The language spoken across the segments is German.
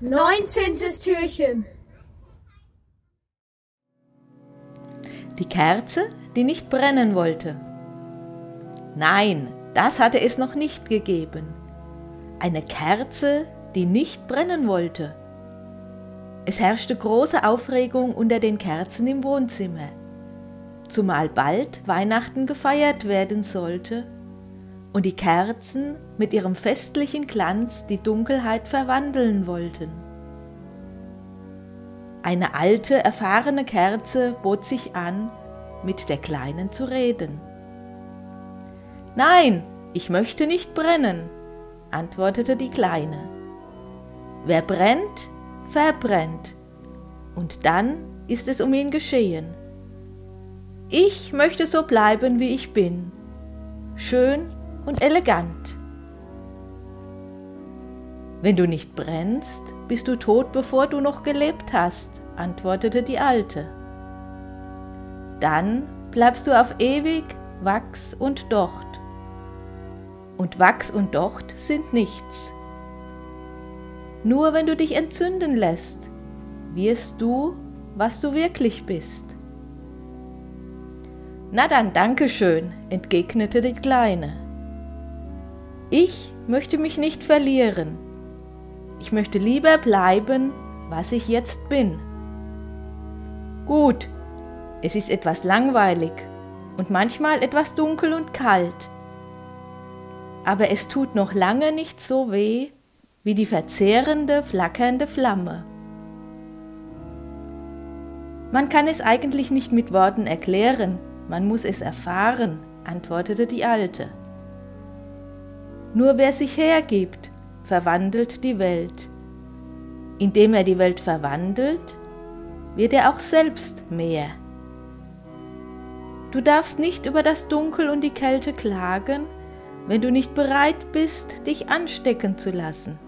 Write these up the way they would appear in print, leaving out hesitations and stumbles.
19. Türchen. Die Kerze, die nicht brennen wollte. Nein, das hatte es noch nicht gegeben. Eine Kerze, die nicht brennen wollte. Es herrschte große Aufregung unter den Kerzen im Wohnzimmer, zumal bald Weihnachten gefeiert werden sollte und die Kerzen mit ihrem festlichen Glanz die Dunkelheit verwandeln wollten. Eine alte, erfahrene Kerze bot sich an, mit der Kleinen zu reden. »Nein, ich möchte nicht brennen«, antwortete die Kleine. »Wer brennt, verbrennt, und dann ist es um ihn geschehen. Ich möchte so bleiben, wie ich bin, schön und elegant.« »Wenn du nicht brennst, bist du tot, bevor du noch gelebt hast«, antwortete die Alte. »Dann bleibst du auf ewig Wachs und Docht. Und Wachs und Docht sind nichts. Nur wenn du dich entzünden lässt, wirst du, was du wirklich bist.« »Na dann, danke schön«, entgegnete die Kleine. »Ich möchte mich nicht verlieren. Ich möchte lieber bleiben, was ich jetzt bin.« »Gut, es ist etwas langweilig und manchmal etwas dunkel und kalt. Aber es tut noch lange nicht so weh wie die verzehrende, flackernde Flamme. Man kann es eigentlich nicht mit Worten erklären, man muss es erfahren«, antwortete die Alte. »Nur wer sich hergibt, verwandelt die Welt. Indem er die Welt verwandelt, wird er auch selbst mehr. Du darfst nicht über das Dunkel und die Kälte klagen, wenn du nicht bereit bist, dich anstecken zu lassen.«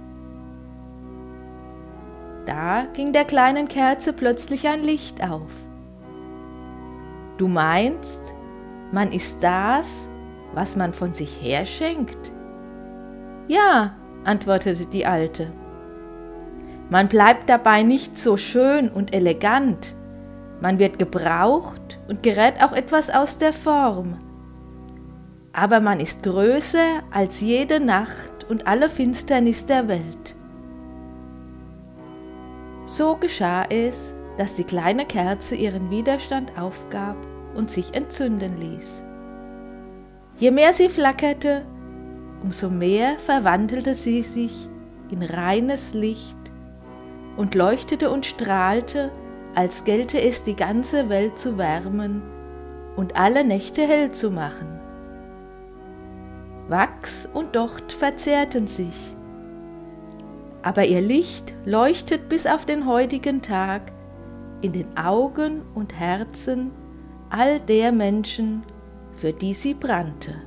Da ging der kleinen Kerze plötzlich ein Licht auf. »Du meinst, man ist das, was man von sich her schenkt?« »Ja«, antwortete die Alte. »Man bleibt dabei nicht so schön und elegant. Man wird gebraucht und gerät auch etwas aus der Form. Aber man ist größer als jede Nacht und alle Finsternis der Welt.« So geschah es, dass die kleine Kerze ihren Widerstand aufgab und sich entzünden ließ. Je mehr sie flackerte, umso mehr verwandelte sie sich in reines Licht und leuchtete und strahlte, als gelte es die ganze Welt zu wärmen und alle Nächte hell zu machen. Wachs und Docht verzehrten sich, aber ihr Licht leuchtet bis auf den heutigen Tag in den Augen und Herzen all der Menschen, für die sie brannte.